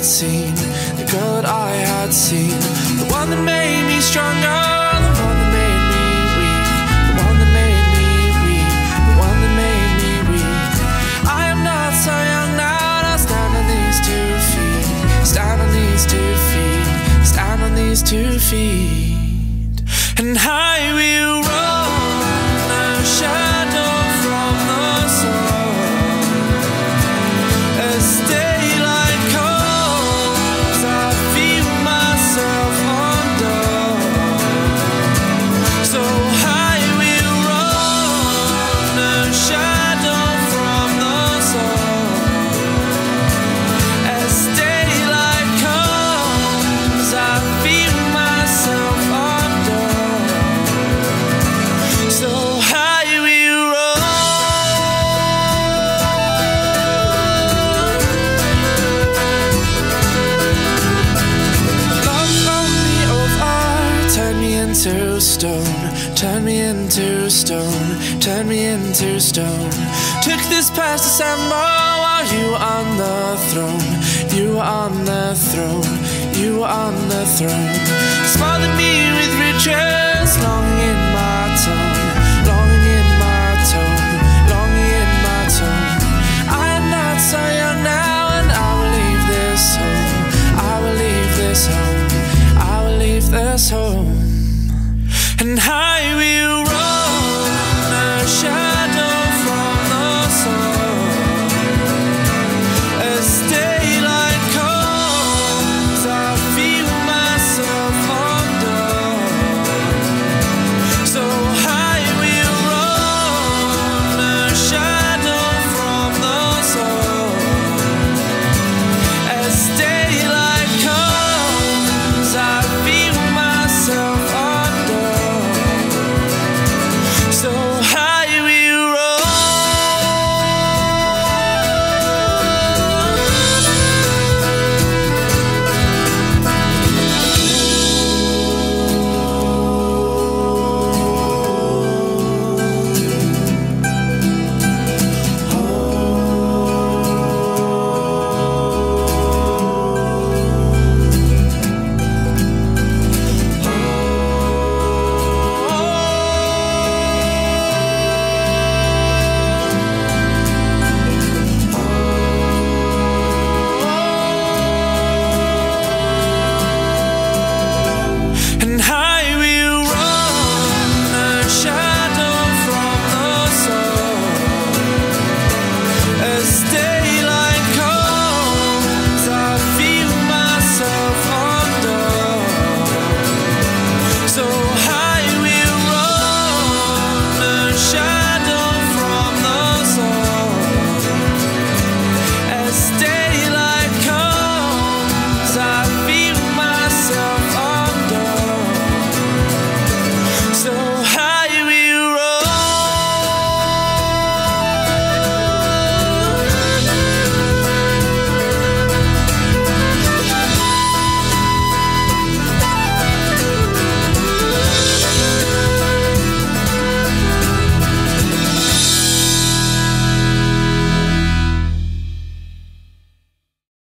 seen, the girl that I had seen, the one that made me stronger, the one that made me weak, the one that made me weak, the one that made me weak. I am not so young now, and I stand on these 2 feet, stand on these 2 feet, stand on these 2 feet, and I will run a shadow from the sun as daylight comes. I feel myself undone, so I will run a shadow from the sun as daylight comes. I feel myself undone, so I will run. Love from me over, turn me into stone, turn me into stone, turn me into stone. Took this past December while you were on the throne, you were on the throne, you were on the throne. Smothered me with riches, longing in my tone, longing in my tone, longing in my tone. I am not so young now, and I will leave this home, I will leave this home, I will leave this home, and I